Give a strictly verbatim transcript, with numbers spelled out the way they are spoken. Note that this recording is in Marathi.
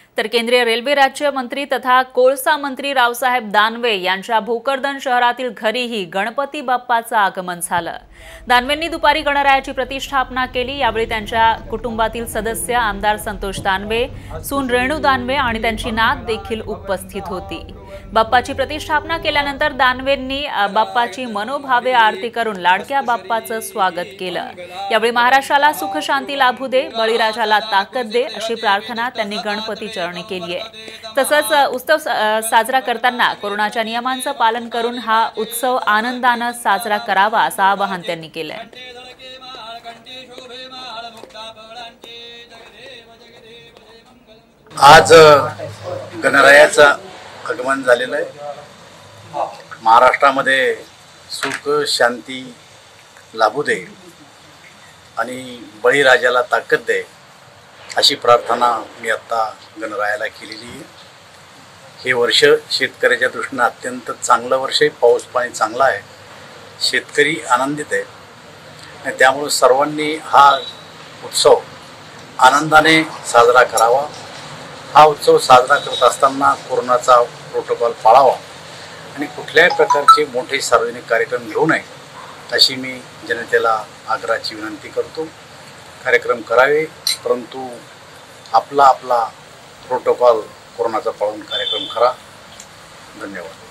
तर केंद्रीय रेल्वे राज्यमंत्री तथा कोळसा मंत्री रावसाहेब दानवे यांच्या भोकरदन शहरातील घरीही गणपती बाप्पाचं आगमन झालं। दानवेंनी दुपारी गणरायाची प्रतिष्ठापना केली। यावेळी त्यांच्या कुटुंबातील सदस्य आमदार संतोष दानवे, सून रेणू दानवे आणि त्यांची नात देखील उपस्थित होती। बाप्पाची प्रतिष्ठापना केल्यानंतर दानवेंनी बाप्पाची मनोभावे आरती करून लाडक्या बाप्पाचं स्वागत केलं। यावेळी महाराष्ट्राला सुख शांती लाभू दे, बळीराजाला ताकद दे अशी प्रार्थना त्यांनी गणपती चरणी केली आहे। तसंच उत्सव साजरा करताना कोरोनाच्या नियमांचं पालन करून हा उत्सव आनंदाने साजरा करावा असं आवाहन त्यांनी केलं आहे। आज गणरायाचं आगमन झालेलं आहे। महाराष्ट्रामध्ये सुख शांती लाभू दे आणि बळीराजाला ताकद दे अशी प्रार्थना मी आता गणरायाला केलेली आहे। हे वर्ष शेतकऱ्याच्या दृष्टीने अत्यंत चांगलं वर्ष आहे। पाऊस पाणी चांगला आहे, शेतकरी आनंदित आहे आणि त्यामुळे सर्वांनी हा उत्सव आनंदाने साजरा करावा। हा उत्सव साजरा करत असताना कोरोनाचा प्रोटोकॉल पाळावा आणि कुठल्याही प्रकारचे मोठे सार्वजनिक कार्यक्रम घेऊ नये अशी मी जनतेला आग्रहाची विनंती करतो। कार्यक्रम करावे, परंतु आपला आपला प्रोटोकॉल कोरोनाचा पाळून कार्यक्रम करा। धन्यवाद।